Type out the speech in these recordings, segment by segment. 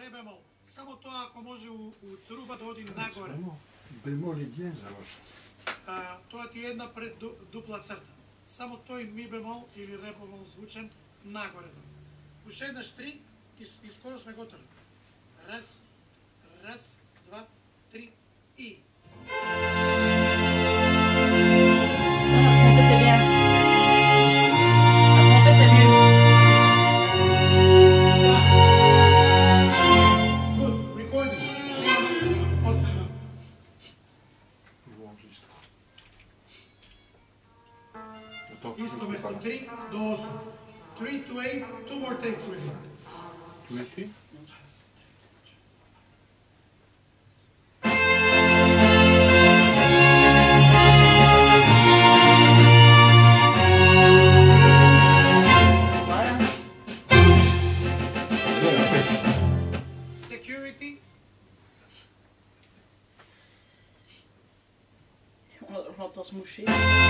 ре бемол. Само тоа ако може у труба да оди нагоре. Бемол и диез, Тоа ти е една пред дупла црта. Само тој ми бемол или ре бемол звучен нагоре. Уште еднаш 3 и скоро сме готови. Раз, раз, два, 3 и... Isto mesto 3 do 8. 3 to 8, 2 more takes with it. 2 et 3? Security. On l'entend se moucher.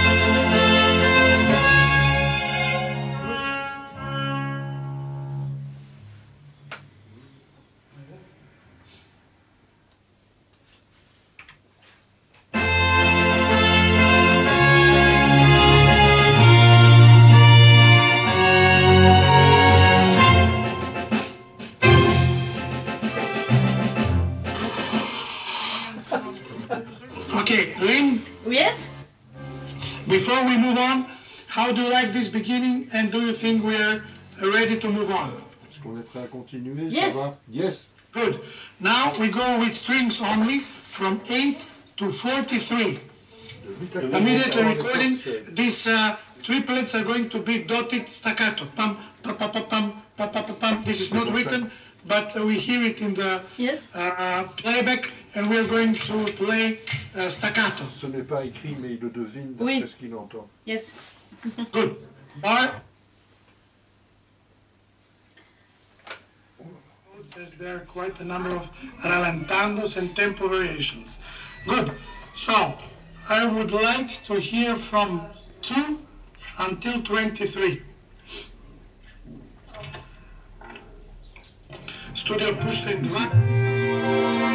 Okay, Lynn, Yes? before we move on, how do you like this beginning and do you think we are ready to move on? Est-ce qu'on est prêt à continuer? Yes. Ça va? Yes. Good. Now we go with strings only from 8 to 43. Immediately recording, these triplets are going to be dotted staccato. Pam, pam, pam, pam, pam, pam, pam, pam, pam. This is not written, but we hear it in the Yes? playback, and we are going to play staccato. Ce n'est pas écrit, mais il le devine d'après Oui. ce qu'il entend. Yes. Good. Bar. There are quite a number of rallentandos and tempo variations. Good. So, I would like to hear from 2 until 23. Studio Pushten 2.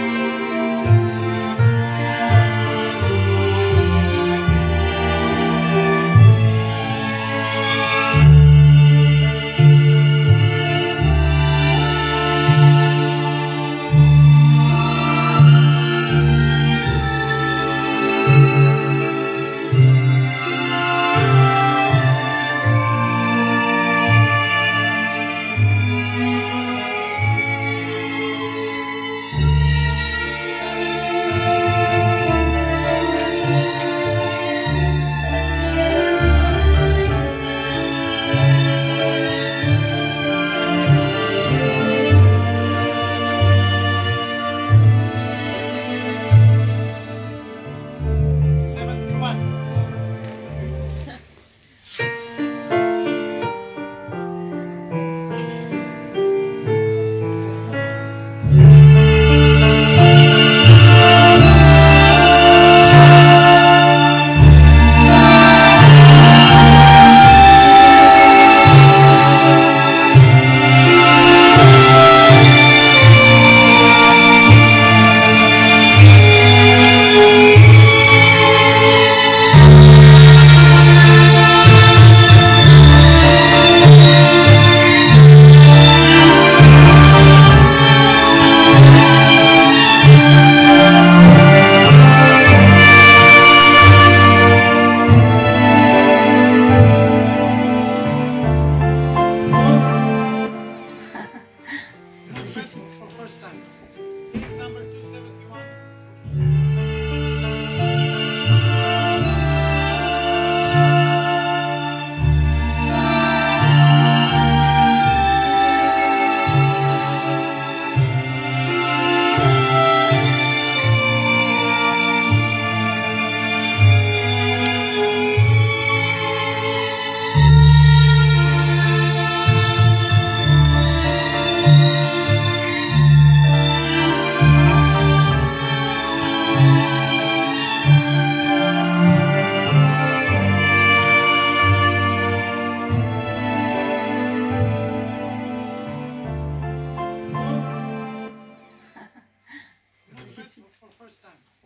first time.